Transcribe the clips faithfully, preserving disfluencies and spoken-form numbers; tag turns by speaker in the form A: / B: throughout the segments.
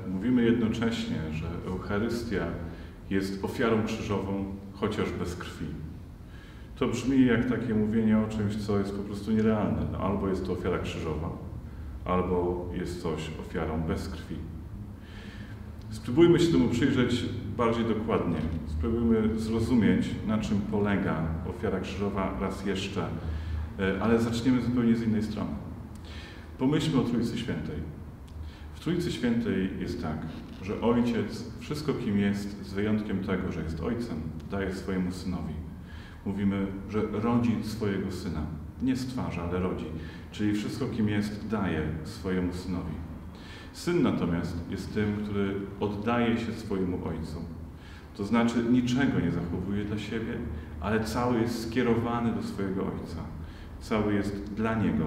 A: mówimy jednocześnie, że Eucharystia jest ofiarą krzyżową, chociaż bez krwi. To brzmi jak takie mówienie o czymś, co jest po prostu nierealne. No, albo jest to ofiara krzyżowa, albo jest coś ofiarą bez krwi. Spróbujmy się temu przyjrzeć bardziej dokładnie. Spróbujmy zrozumieć, na czym polega ofiara krzyżowa raz jeszcze, ale zaczniemy zupełnie z innej strony. Pomyślmy o Trójcy Świętej. W Trójcy Świętej jest tak, że Ojciec wszystko, kim jest, z wyjątkiem tego, że jest Ojcem, daje swojemu Synowi. Mówimy, że rodzi swojego Syna. Nie stwarza, ale rodzi. Czyli wszystko, kim jest, daje swojemu Synowi. Syn natomiast jest tym, który oddaje się swojemu Ojcu. To znaczy niczego nie zachowuje dla siebie, ale cały jest skierowany do swojego Ojca. Cały jest dla Niego.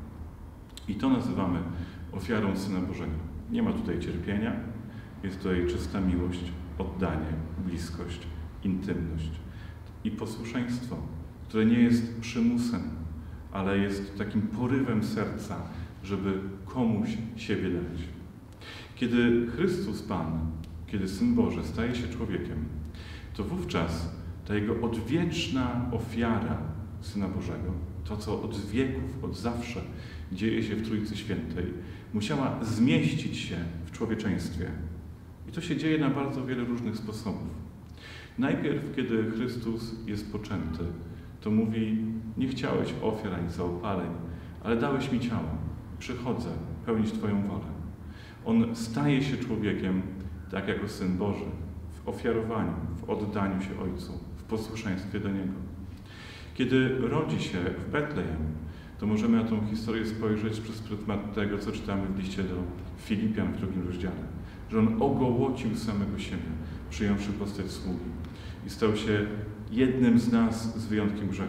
A: I to nazywamy ofiarą Syna Bożego. Nie ma tutaj cierpienia, jest tutaj czysta miłość, oddanie, bliskość, intymność i posłuszeństwo, które nie jest przymusem, ale jest takim porywem serca, żeby komuś siebie dać. Kiedy Chrystus Pan, kiedy Syn Boży staje się człowiekiem, to wówczas ta Jego odwieczna ofiara Syna Bożego, to co od wieków, od zawsze dzieje się w Trójcy Świętej, musiała zmieścić się w człowieczeństwie. I to się dzieje na bardzo wiele różnych sposobów. Najpierw, kiedy Chrystus jest poczęty, to mówi: nie chciałeś ofiar ani całopaleń, ale dałeś mi ciało. Przychodzę pełnić Twoją wolę. On staje się człowiekiem, tak jako Syn Boży, w ofiarowaniu, w oddaniu się Ojcu, w posłuszeństwie do Niego. Kiedy rodzi się w Betlejem, to możemy na tą historię spojrzeć przez pryzmat tego, co czytamy w liście do Filipian w drugim rozdziale. Że On ogołocił samego siebie, przyjąwszy postać sługi. I stał się jednym z nas z wyjątkiem grzechu.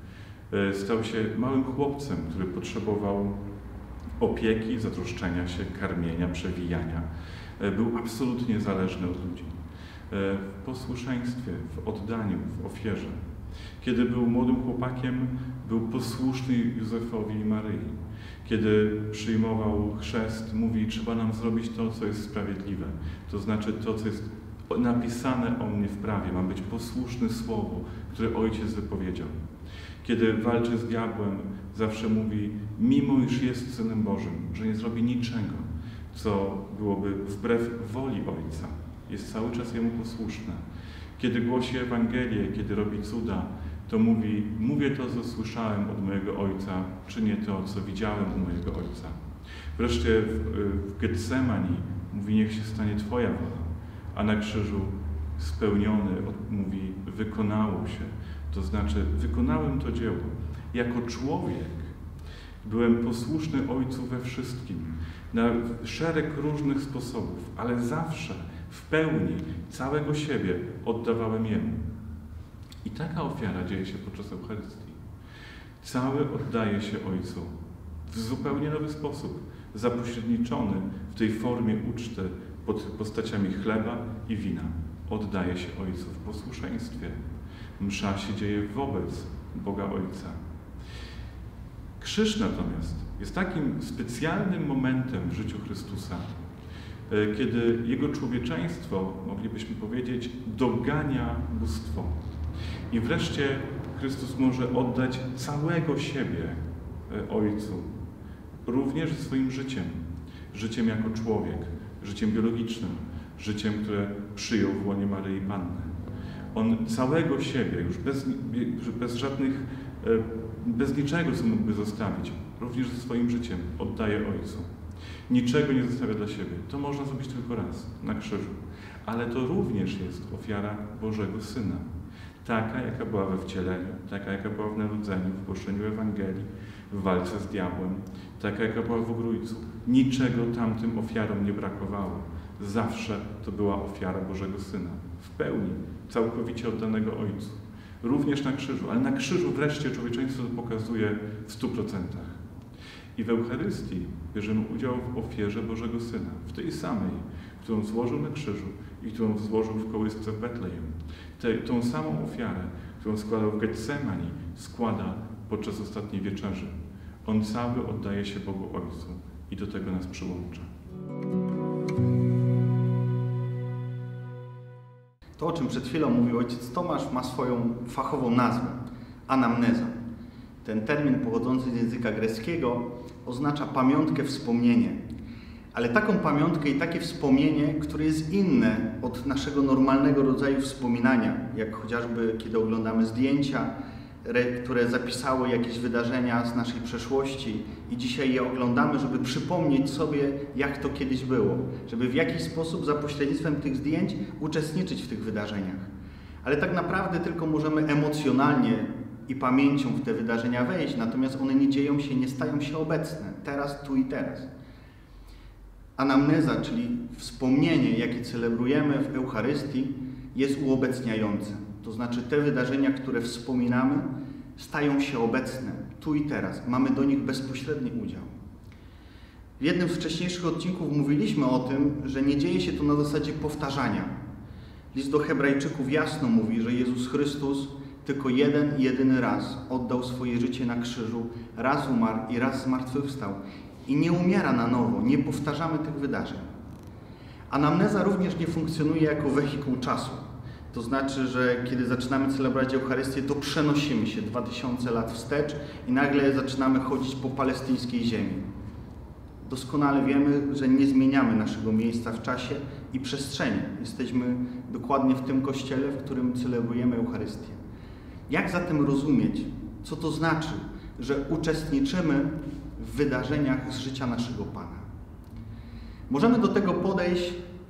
A: Stał się małym chłopcem, który potrzebował opieki, zatroszczenia się, karmienia, przewijania. Był absolutnie zależny od ludzi. W posłuszeństwie, w oddaniu, w ofierze. Kiedy był młodym chłopakiem, był posłuszny Józefowi i Maryi. Kiedy przyjmował chrzest, mówi: trzeba nam zrobić to, co jest sprawiedliwe. To znaczy to, co jest napisane o mnie w prawie. Mam być posłuszny słowu, które Ojciec wypowiedział. Kiedy walczy z diabłem, zawsze mówi, mimo iż jest Synem Bożym, że nie zrobi niczego, co byłoby wbrew woli Ojca. Jest cały czas Jemu posłuszny. Kiedy głosi Ewangelię, kiedy robi cuda, to mówi: mówię to, co słyszałem od mojego Ojca, czynię to, co widziałem u mojego Ojca. Wreszcie w, w Getsemani mówi: niech się stanie Twoja wola. A na krzyżu spełniony mówi: wykonało się. To znaczy, wykonałem to dzieło. Jako człowiek byłem posłuszny Ojcu we wszystkim, na szereg różnych sposobów, ale zawsze w pełni całego siebie oddawałem Jemu. I taka ofiara dzieje się podczas Eucharystii. Cały oddaje się Ojcu w zupełnie nowy sposób, zapośredniczony w tej formie uczty pod postaciami chleba i wina. Oddaje się Ojcu w posłuszeństwie. Msza się dzieje wobec Boga Ojca. Krzyż natomiast jest takim specjalnym momentem w życiu Chrystusa, kiedy Jego człowieczeństwo, moglibyśmy powiedzieć, dogania bóstwo. I wreszcie Chrystus może oddać całego siebie Ojcu, również swoim życiem. Życiem jako człowiek, życiem biologicznym, życiem, które przyjął w łonie Maryi Panny. On całego siebie, już bez, bez żadnych, bez niczego, co mógłby zostawić, również ze swoim życiem oddaje Ojcu. Niczego nie zostawia dla siebie. To można zrobić tylko raz, na krzyżu. Ale to również jest ofiara Bożego Syna. Taka, jaka była we wcieleniu, taka, jaka była w narodzeniu, w głoszeniu Ewangelii, w walce z diabłem, taka, jaka była w Ogrójcu. Niczego tamtym ofiarom nie brakowało. Zawsze to była ofiara Bożego Syna. W pełni, całkowicie oddanego Ojcu. Również na krzyżu, ale na krzyżu wreszcie człowieczeństwo to pokazuje w stu procentach. I w Eucharystii bierzemy udział w ofierze Bożego Syna, w tej samej, którą złożył na krzyżu i którą złożył w kołysce w Betlejem. Tę, tą samą ofiarę, którą składał w Getsemani, składa podczas ostatniej wieczerzy. On cały oddaje się Bogu Ojcu i do tego nas przyłącza.
B: To, o czym przed chwilą mówił ojciec Tomasz, ma swoją fachową nazwę – anamneza. Ten termin pochodzący z języka greckiego oznacza pamiątkę, wspomnienie. Ale taką pamiątkę i takie wspomnienie, które jest inne od naszego normalnego rodzaju wspominania, jak chociażby kiedy oglądamy zdjęcia, które zapisały jakieś wydarzenia z naszej przeszłości i dzisiaj je oglądamy, żeby przypomnieć sobie, jak to kiedyś było, żeby w jakiś sposób za pośrednictwem tych zdjęć uczestniczyć w tych wydarzeniach. Ale tak naprawdę tylko możemy emocjonalnie i pamięcią w te wydarzenia wejść, natomiast one nie dzieją się, nie stają się obecne, teraz, tu i teraz. Anamneza, czyli wspomnienie, jakie celebrujemy w Eucharystii, jest uobecniające. To znaczy te wydarzenia, które wspominamy, stają się obecne, tu i teraz. Mamy do nich bezpośredni udział. W jednym z wcześniejszych odcinków mówiliśmy o tym, że nie dzieje się to na zasadzie powtarzania. List do Hebrajczyków jasno mówi, że Jezus Chrystus tylko jeden i jedyny raz oddał swoje życie na krzyżu, raz umarł i raz zmartwychwstał. I nie umiera na nowo, nie powtarzamy tych wydarzeń. Anamneza również nie funkcjonuje jako wehikuł czasu. To znaczy, że kiedy zaczynamy celebrować Eucharystię, to przenosimy się dwa tysiące lat wstecz i nagle zaczynamy chodzić po palestyńskiej ziemi. Doskonale wiemy, że nie zmieniamy naszego miejsca w czasie i przestrzeni. Jesteśmy dokładnie w tym kościele, w którym celebrujemy Eucharystię. Jak zatem rozumieć, co to znaczy, że uczestniczymy w wydarzeniach z życia naszego Pana? Możemy do tego podejść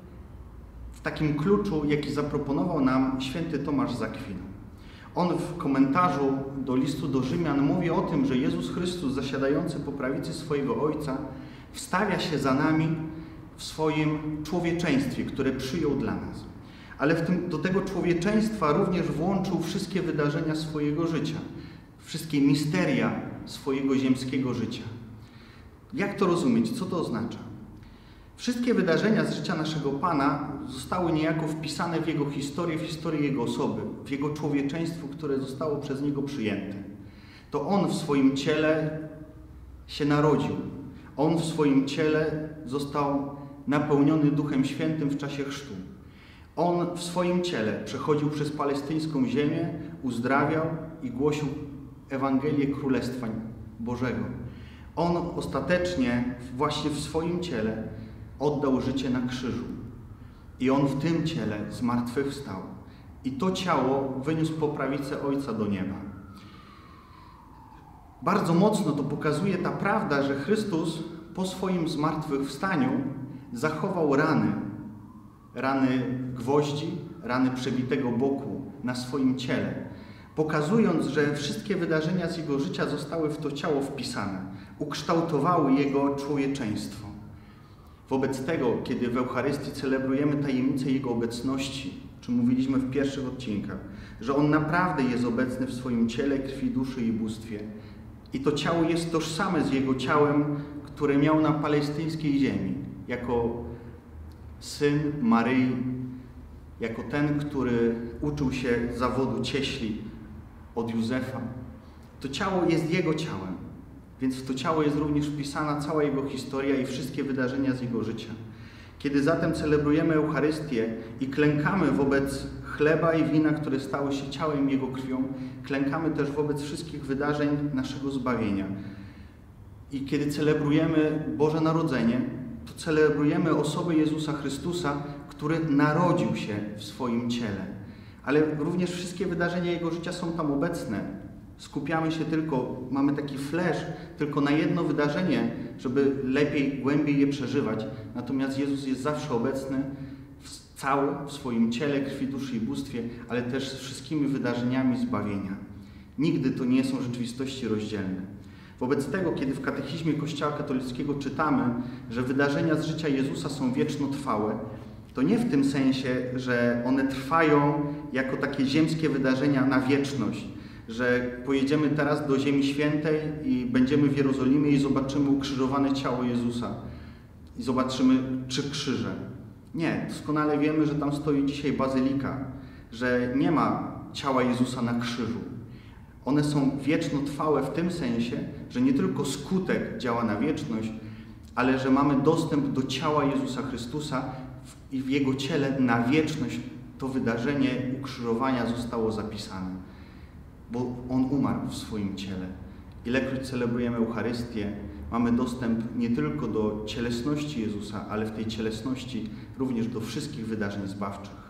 B: w takim kluczu, jaki zaproponował nam święty Tomasz z Akwinu. On w komentarzu do listu do Rzymian mówi o tym, że Jezus Chrystus zasiadający po prawicy swojego Ojca wstawia się za nami w swoim człowieczeństwie, które przyjął dla nas. Ale w tym, do tego człowieczeństwa również włączył wszystkie wydarzenia swojego życia, wszystkie misteria swojego ziemskiego życia. Jak to rozumieć? Co to oznacza? Wszystkie wydarzenia z życia naszego Pana zostały niejako wpisane w Jego historię, w historię Jego osoby, w Jego człowieczeństwo, które zostało przez Niego przyjęte. To On w swoim ciele się narodził. On w swoim ciele został napełniony Duchem Świętym w czasie chrztu. On w swoim ciele przechodził przez palestyńską ziemię, uzdrawiał i głosił Ewangelię Królestwa Bożego. On ostatecznie właśnie w swoim ciele oddał życie na krzyżu. I On w tym ciele zmartwychwstał. I to ciało wyniósł po prawicę Ojca do nieba. Bardzo mocno to pokazuje ta prawda, że Chrystus po swoim zmartwychwstaniu zachował rany. Rany gwoździ, rany przebitego boku na swoim ciele. Pokazując, że wszystkie wydarzenia z Jego życia zostały w to ciało wpisane. Ukształtowały Jego człowieczeństwo. Wobec tego, kiedy w Eucharystii celebrujemy tajemnicę Jego obecności, czy mówiliśmy w pierwszych odcinkach, że On naprawdę jest obecny w swoim ciele, krwi, duszy i bóstwie. I to ciało jest tożsame z Jego ciałem, które miał na palestyńskiej ziemi, jako syn Maryi, jako ten, który uczył się zawodu cieśli od Józefa. To ciało jest Jego ciałem, więc w to ciało jest również wpisana cała Jego historia i wszystkie wydarzenia z Jego życia. Kiedy zatem celebrujemy Eucharystię i klękamy wobec chleba i wina, które stały się ciałem Jego krwią, klękamy też wobec wszystkich wydarzeń naszego zbawienia. I kiedy celebrujemy Boże Narodzenie, to celebrujemy osobę Jezusa Chrystusa, który narodził się w swoim ciele. Ale również wszystkie wydarzenia Jego życia są tam obecne. Skupiamy się tylko, mamy taki flash, tylko na jedno wydarzenie, żeby lepiej, głębiej je przeżywać. Natomiast Jezus jest zawsze obecny w cały, w swoim ciele, krwi, duszy i bóstwie, ale też z wszystkimi wydarzeniami zbawienia. Nigdy to nie są rzeczywistości rozdzielne. Wobec tego, kiedy w katechizmie Kościoła katolickiego czytamy, że wydarzenia z życia Jezusa są wiecznotrwałe, to nie w tym sensie, że one trwają jako takie ziemskie wydarzenia na wieczność, że pojedziemy teraz do Ziemi Świętej i będziemy w Jerozolimie i zobaczymy ukrzyżowane ciało Jezusa i zobaczymy trzy krzyże. Nie, doskonale wiemy, że tam stoi dzisiaj bazylika, że nie ma ciała Jezusa na krzyżu. One są wiecznotrwałe w tym sensie, że nie tylko skutek działa na wieczność, ale że mamy dostęp do ciała Jezusa Chrystusa i w Jego ciele na wieczność to wydarzenie ukrzyżowania zostało zapisane, bo On umarł w swoim ciele. Ilekroć celebrujemy Eucharystię, mamy dostęp nie tylko do cielesności Jezusa, ale w tej cielesności również do wszystkich wydarzeń zbawczych.